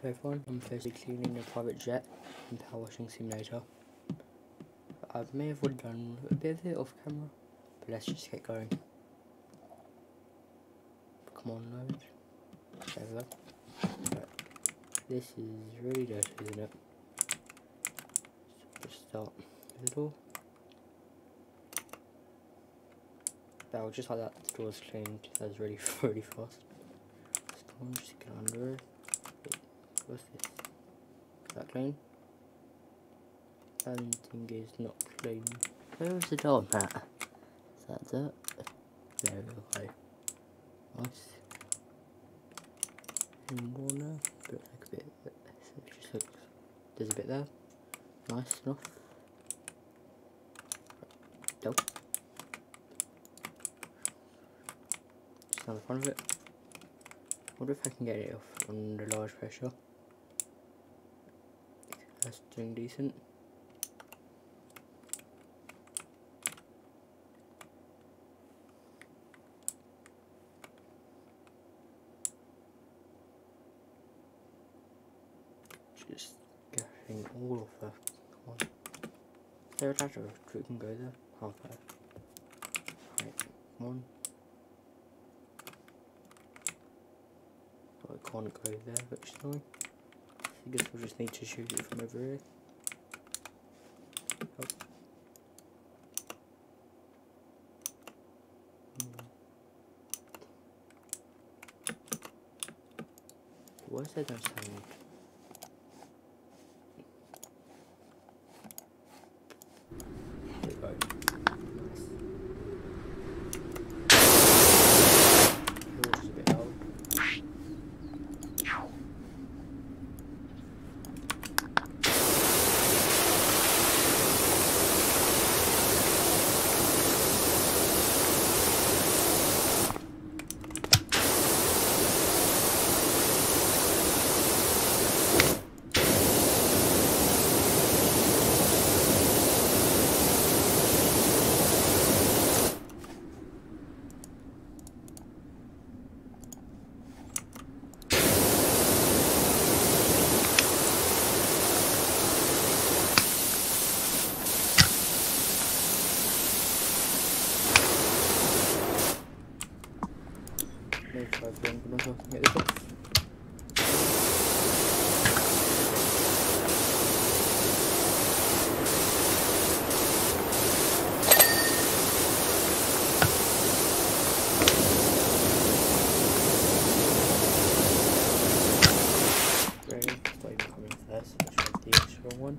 Hello everyone, I'm firstly cleaning a private jet in Power Washing Simulator. I may have already done a bit of it off camera, but let's just get going. Come on, load. There we go. Right. This is really dirty, isn't it? So just start with the door. Now, just like that, the door's cleaned. That was really, really fast. Just get under it. What's this? Is that clean? And thing is not clean. Where was the door mat? Is that dirt? There we go. Nice. And more now. But like a bit. It just looks. There's a bit there. Nice enough. Nope. Just on the front of it. I wonder if I can get it off under large pressure. That's doing decent. Just getting all of that. Come on. Is there a ladder that can go there? Oh, okay. Right, come on. I can't go there, which is annoying. I guess we'll just need to shoot it from over here. Oh. Why is there no sound? There we go. Nice. Yours is a bit loud. Maybe try to get this off. Great, it's not even coming first, let's try the extra one.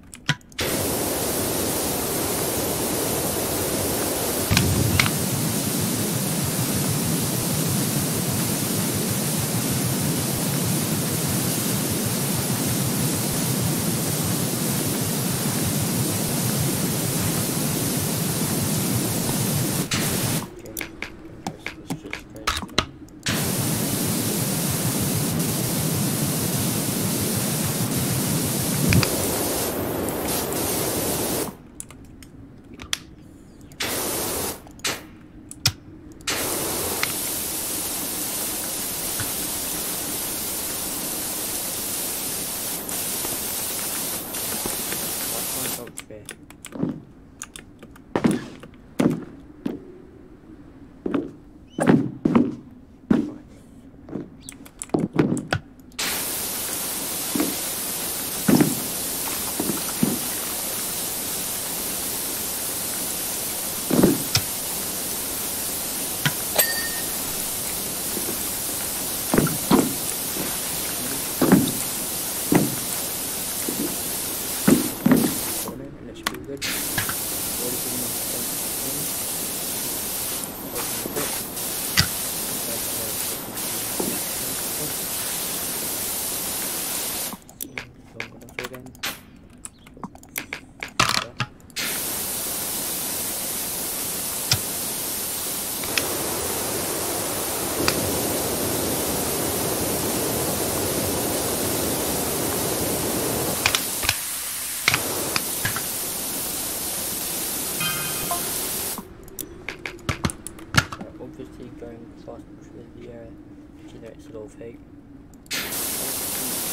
Obviously going fast with the generates a lot of heat.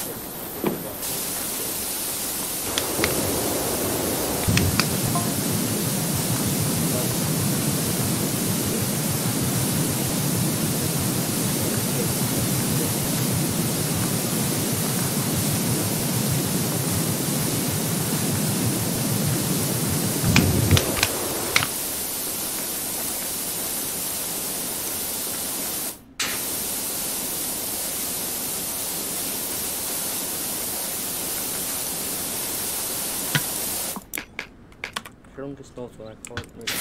Just knows what I can't really.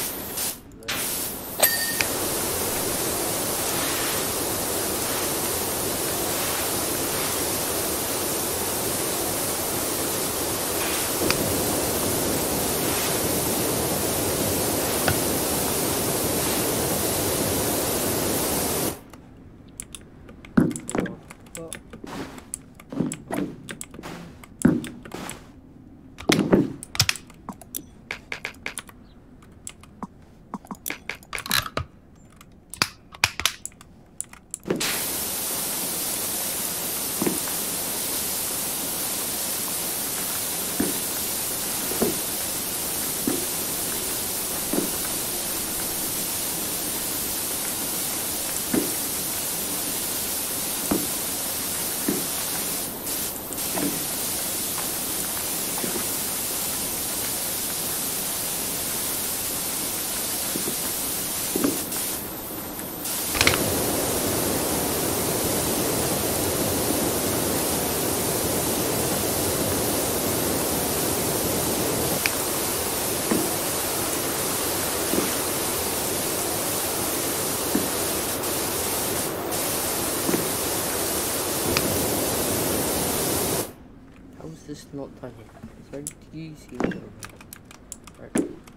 This is not done yet. It's very easy. Right.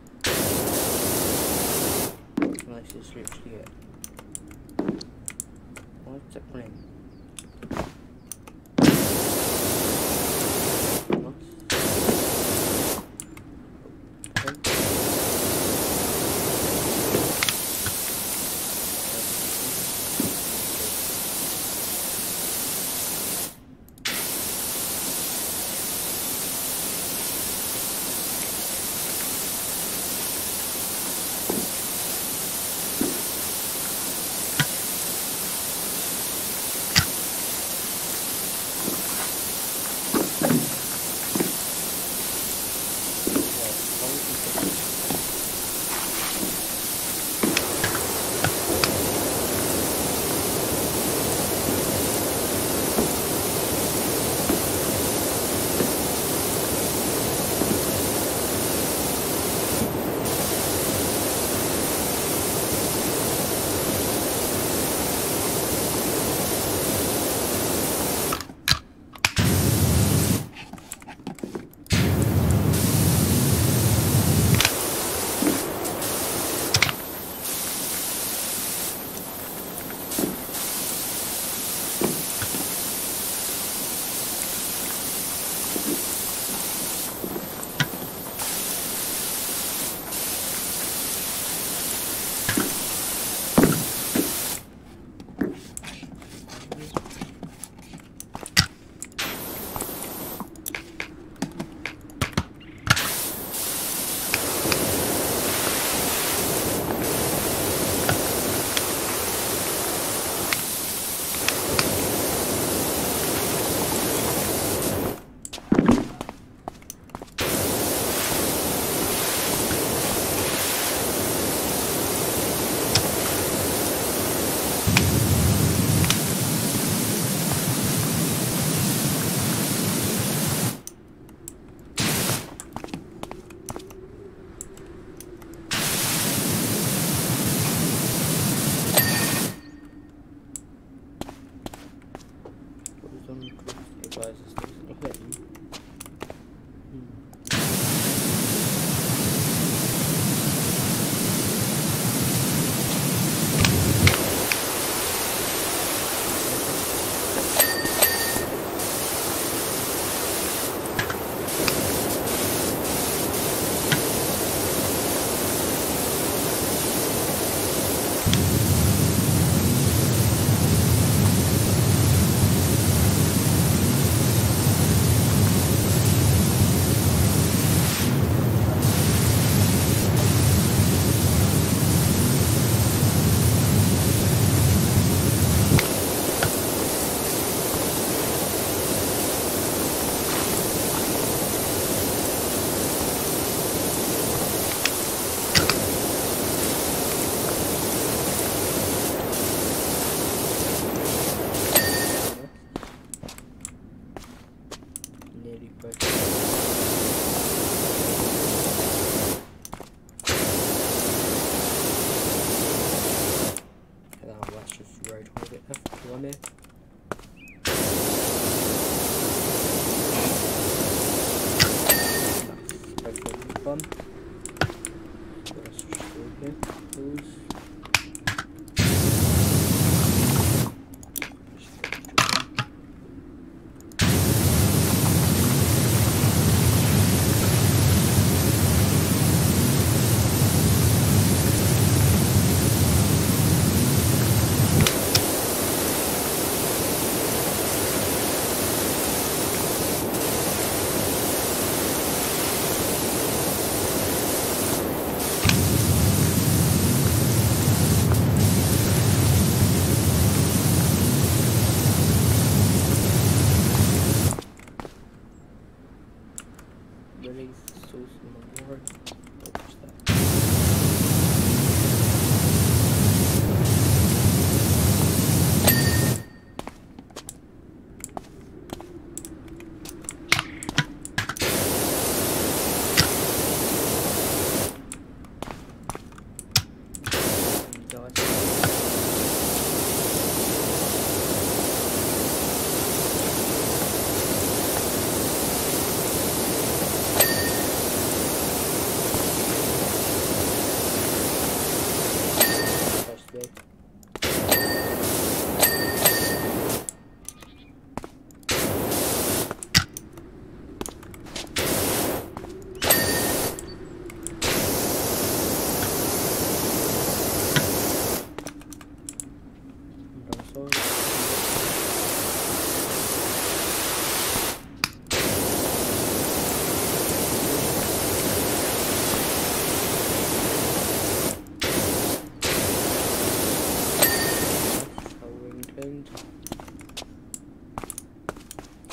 This is literally it. What's it playing?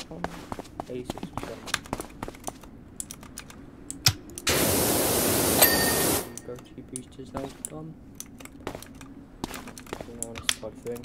on 86%. Go-to boosters now done. Now on this side thing.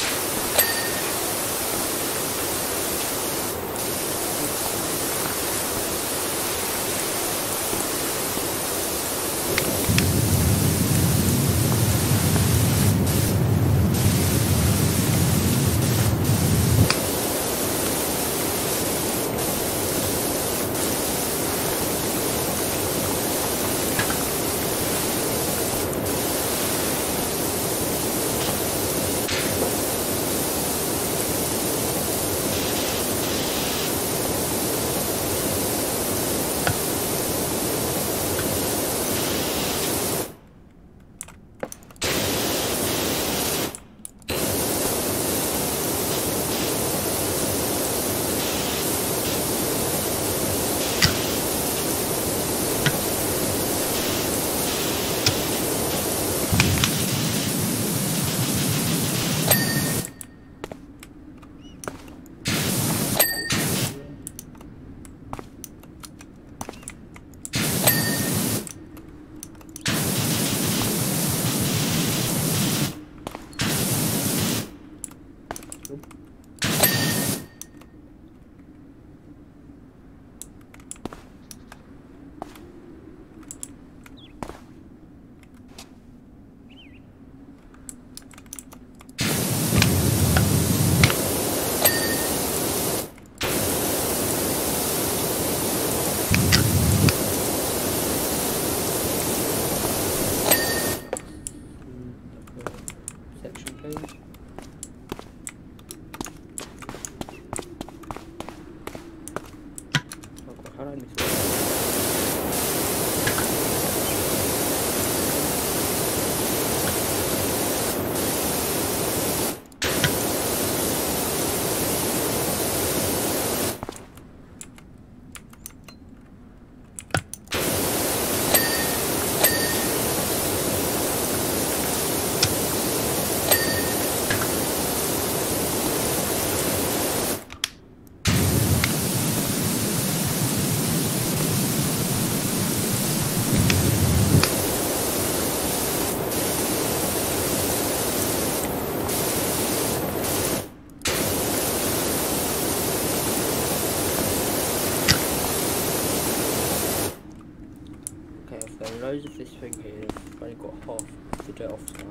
Loads of this thing here, I've only got half the dirt off now.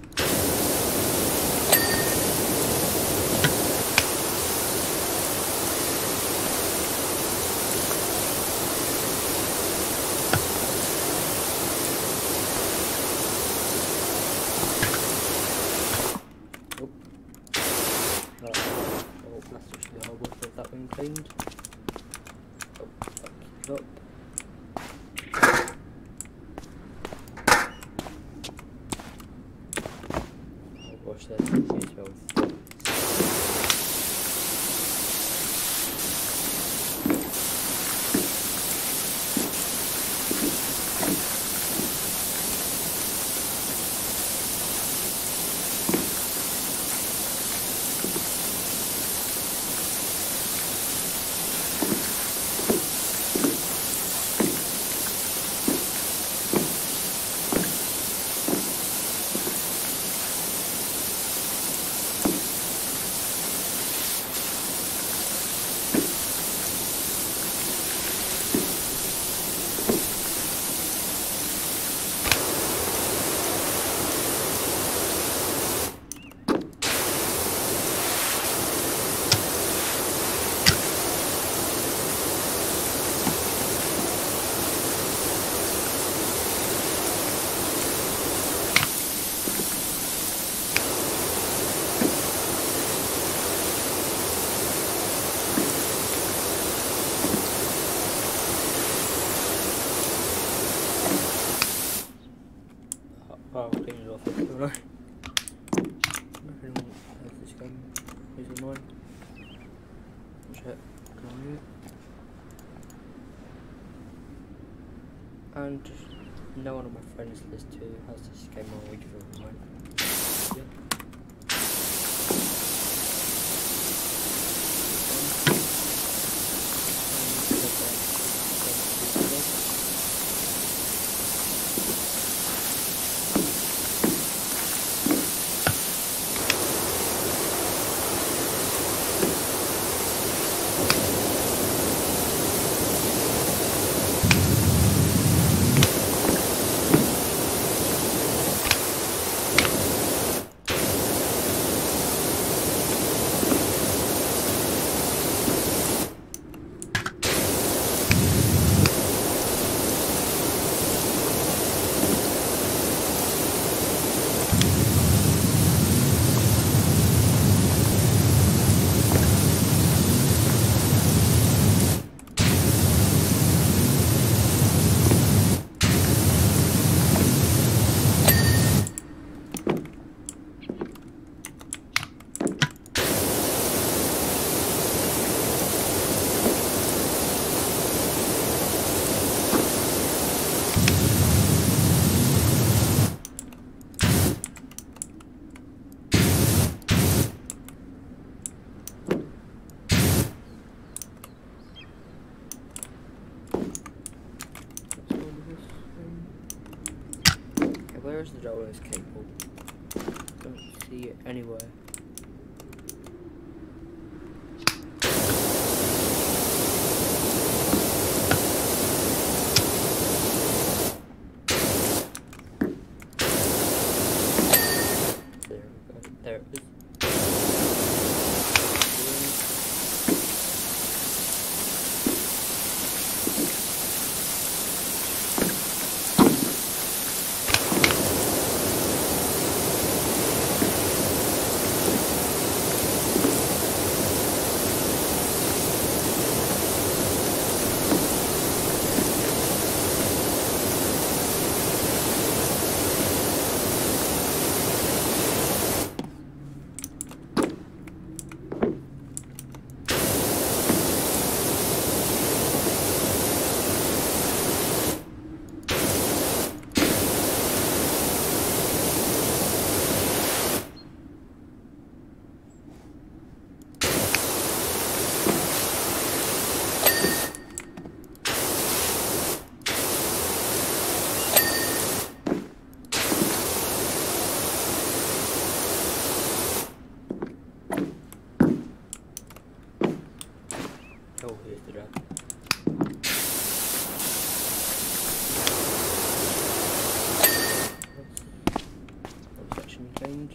Oh, that's actually hard work with that one cleaned. Oh, fuck it up. Wash that as well. Oh, I'll clean it off, don't I? Nothing has this game is mine. Check and no one on my friends list who has this game on which of mine. Yep. Where's the Dollars cable? Don't see it anywhere. There we go. There it is. Oh, here's the drop. Section change.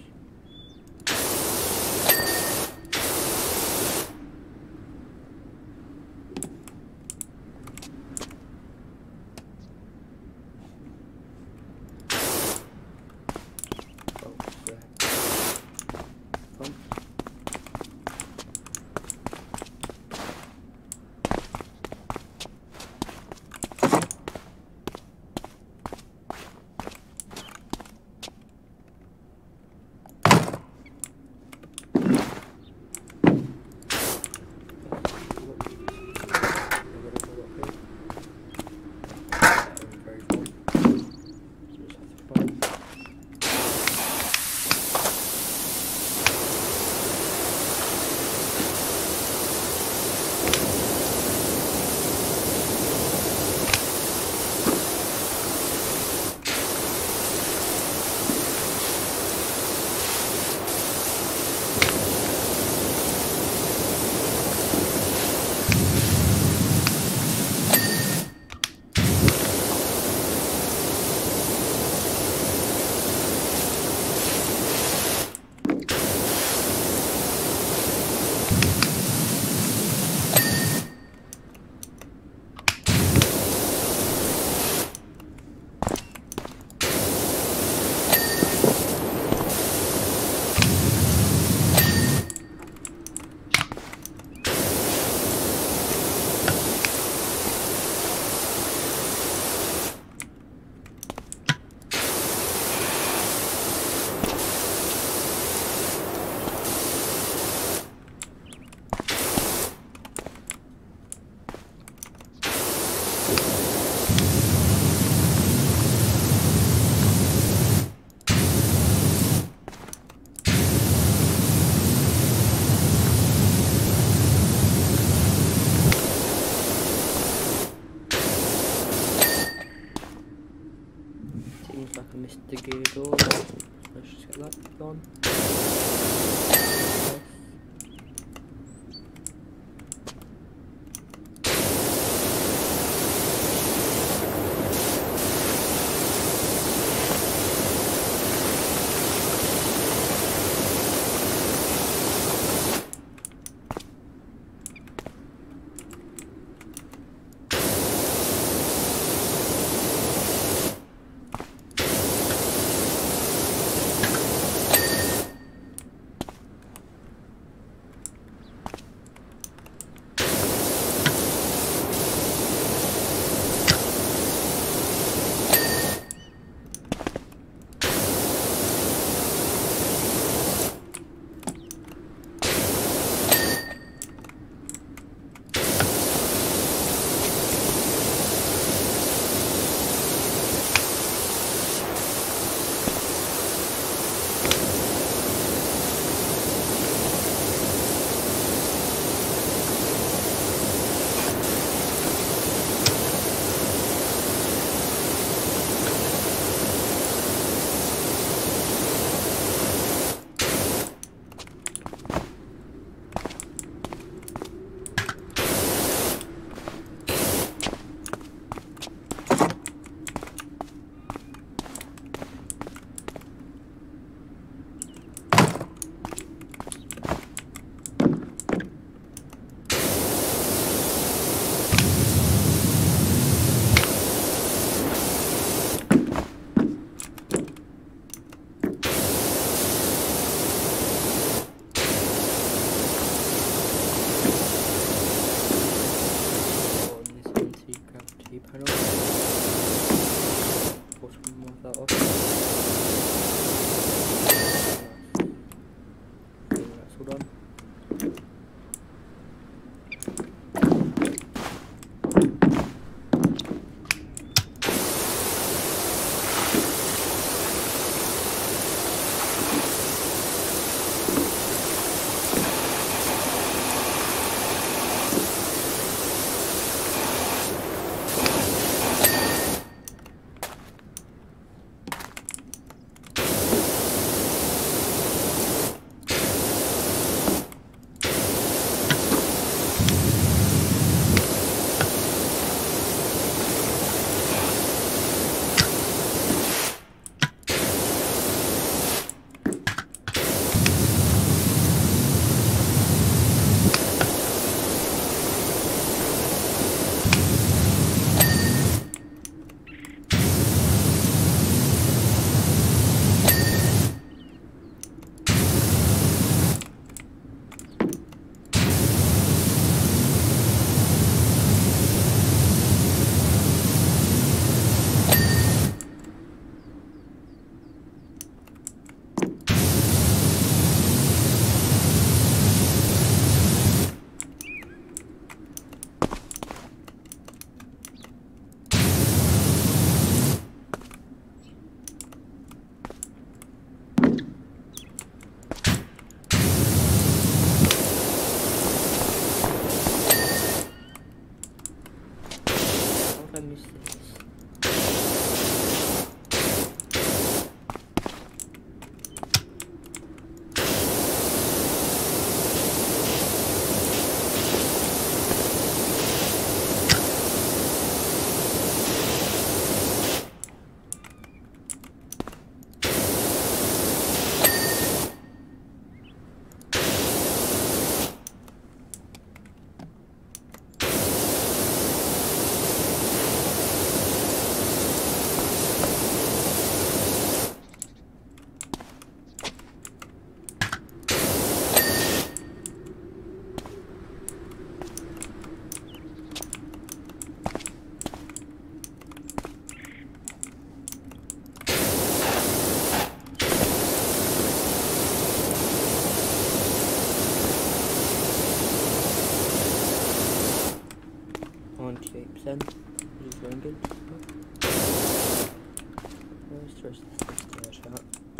Seems like I missed the gear door. Let's just get that gone. 98%, which is very good. Where's the rest of the stairs at?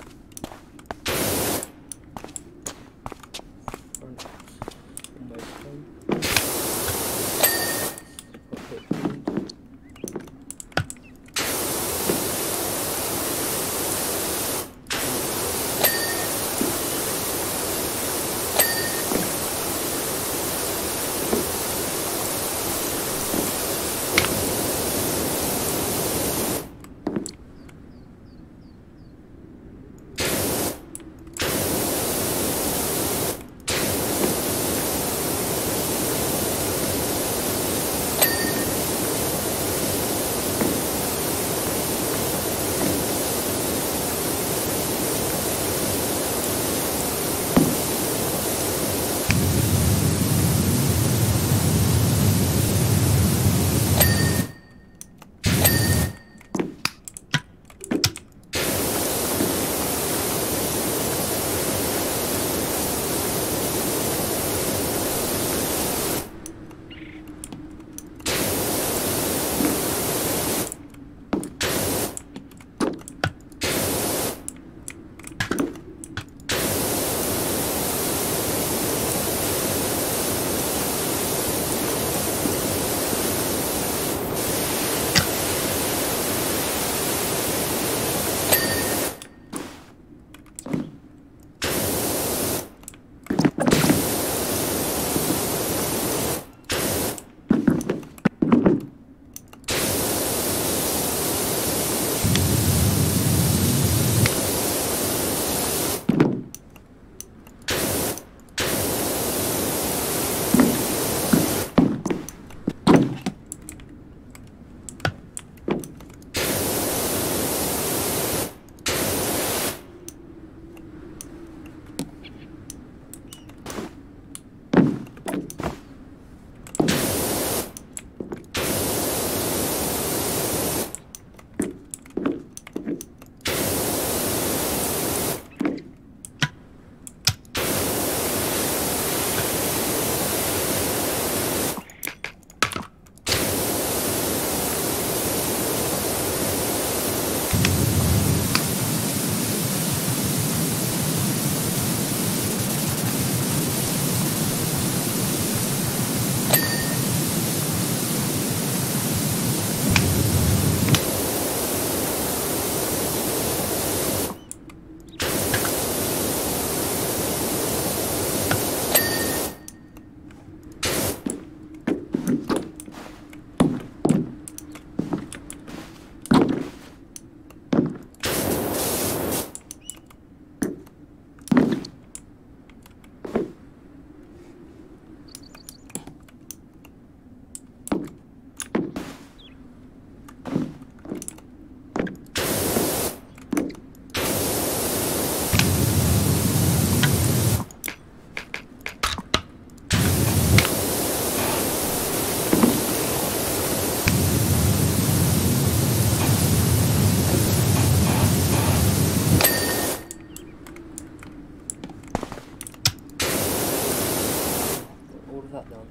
Front, almost done. Got a bit cleaned. that done.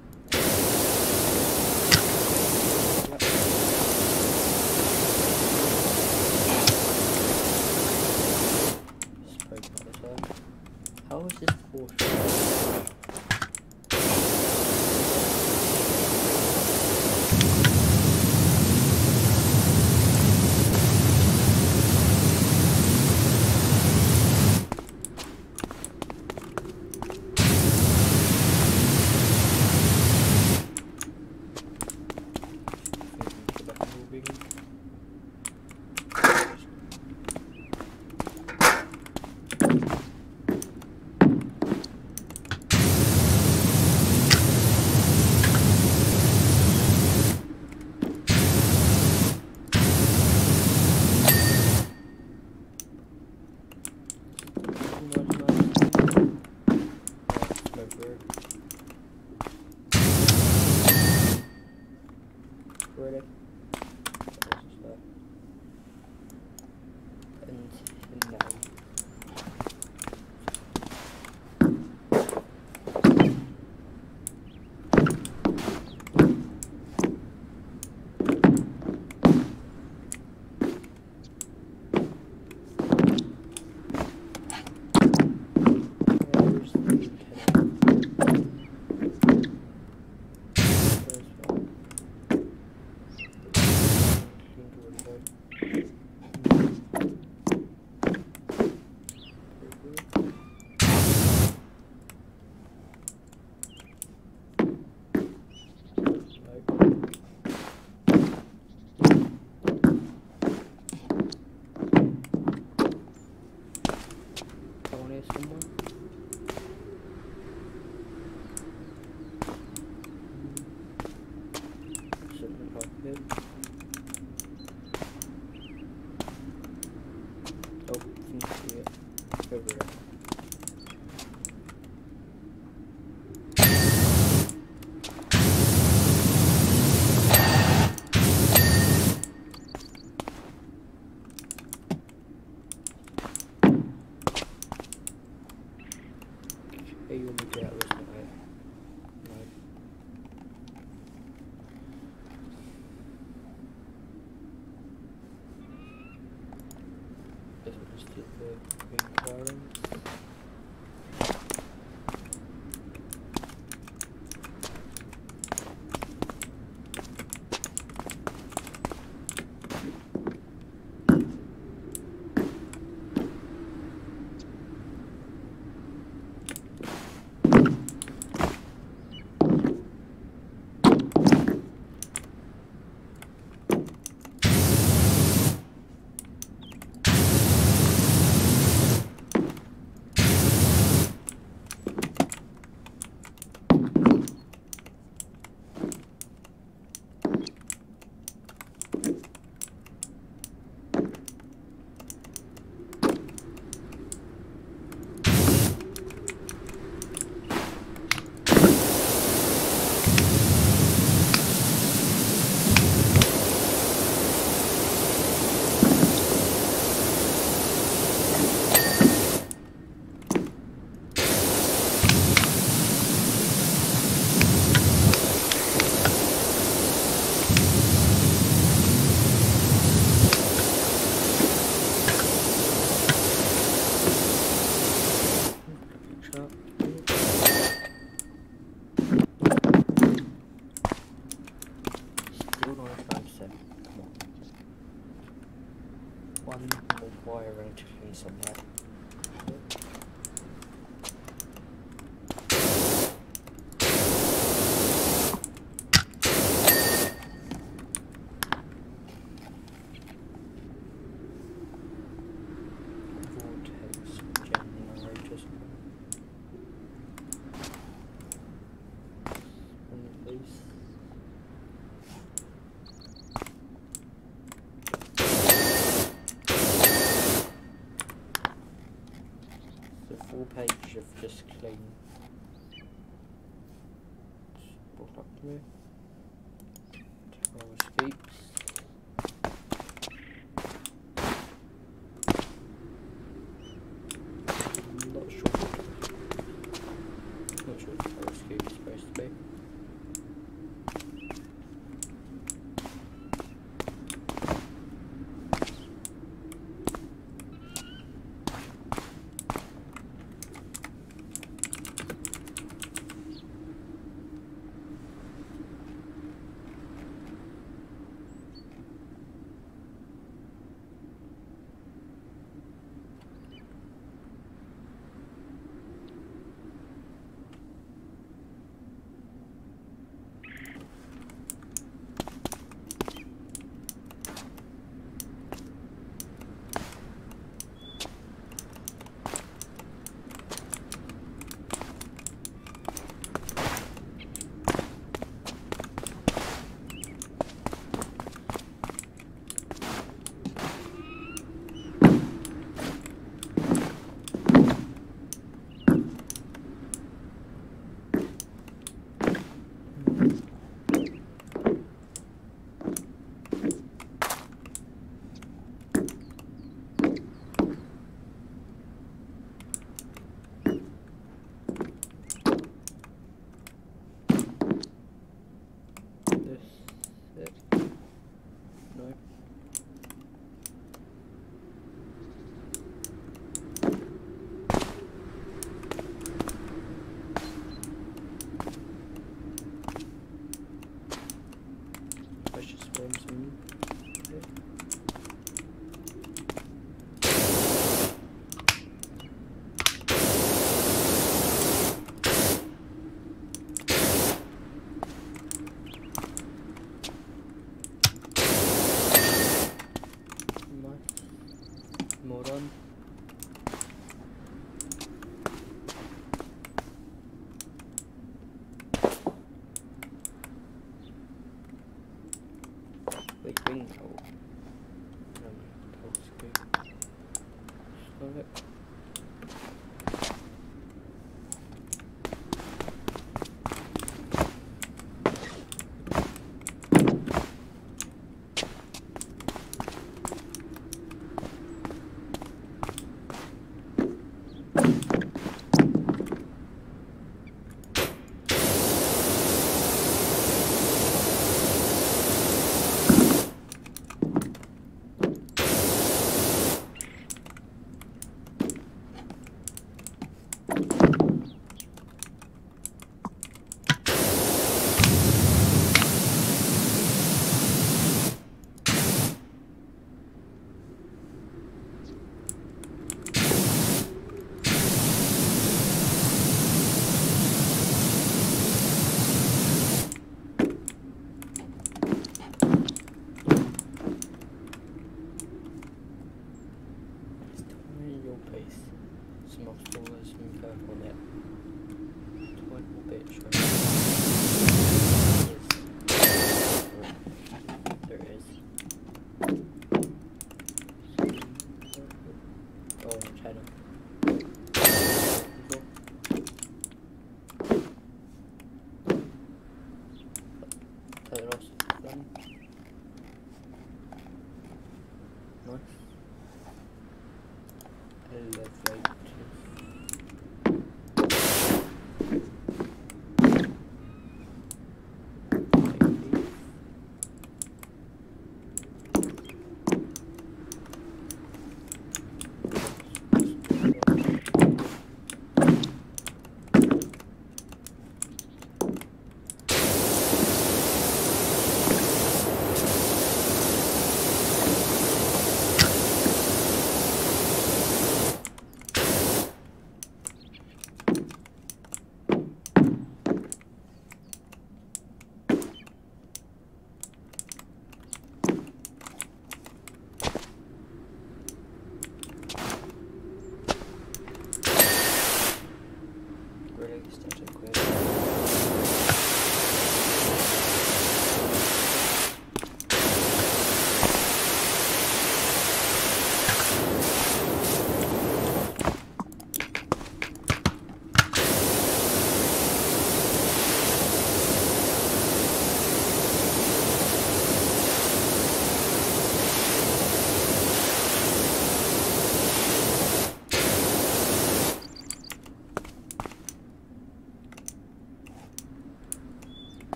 How is this water? Ready? And now. it. Oh, can you see it? It's over there. Hey, you want me to get out of this one? No. This will just get the green coloring. Still not 5%. Come on. One more wire around to clean somewhere. Vortex generators. One of these. The full page of just clean. Brought up to me. Tower escapes. Not sure. Not sure what the tower escape is supposed to be. think I'll slow it.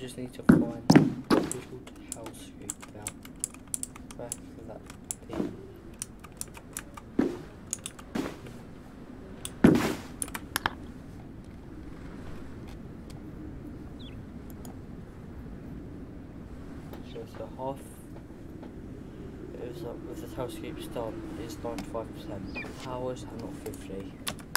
just need to find the little towel scoop out back of that thing. So half is up with the towel scoops done is 95%. Towels are not 50.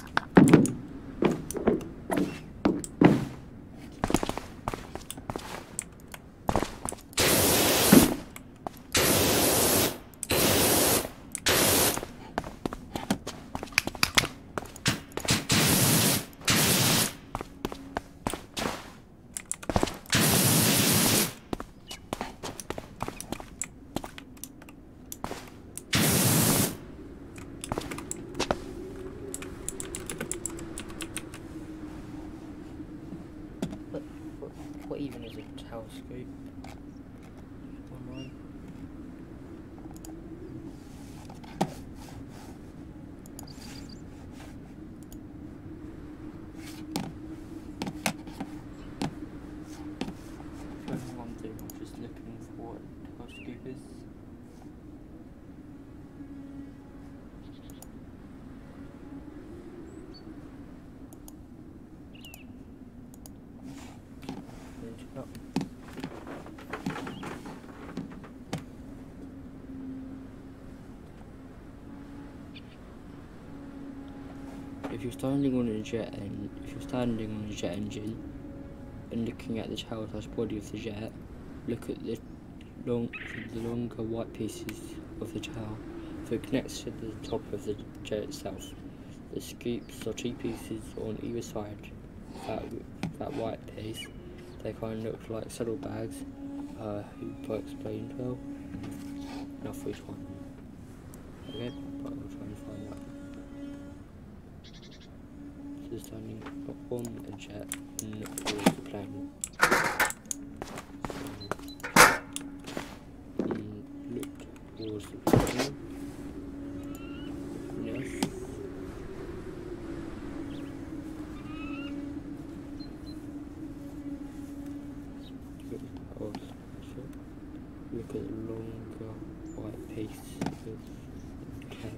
What even is a towel scoop? Online. One thing, I'm just looking for what a towel scoop is. If you're standing on a jet engine and looking at the tail/body of the jet, look at the longer white pieces of the tail. So it connects to the top of the jet itself. The scoops are two pieces on either side. That white piece, they kind of look like saddlebags. Who explained well. Now for each one. Okay, but I'll try and find that. So standing on a jet and look towards the plane. Look towards the plane. Yes. Look at the longer white piece of tail.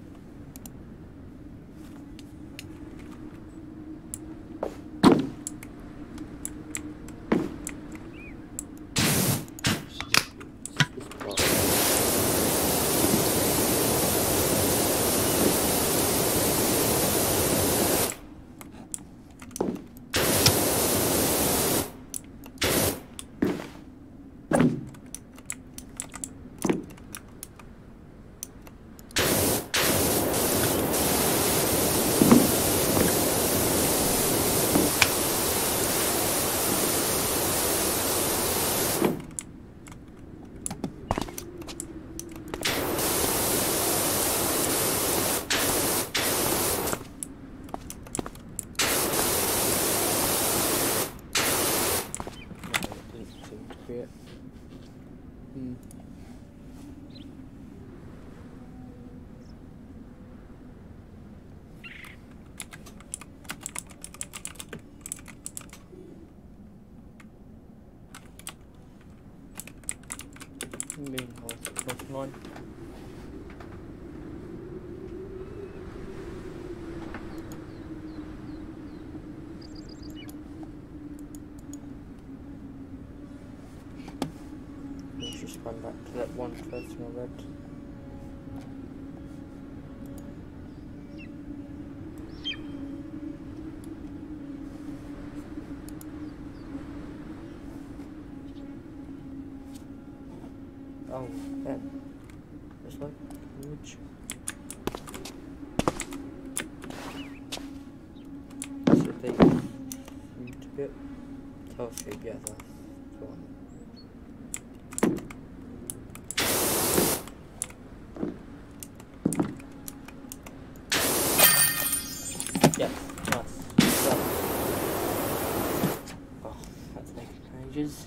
Meanwhile, cross line. Let's just run back to that one person I read. Oh, Ben. This way. Which? So they need to get telescope, yeah, that's one. Yes, nice. Done. Oh, that's making pages.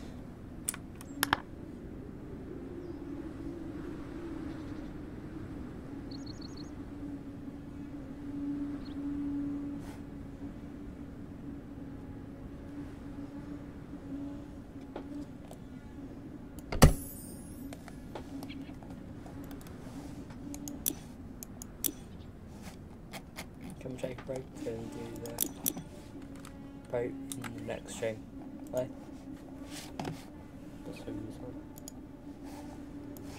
take a break and do the boat in the next stream. Bye. That's what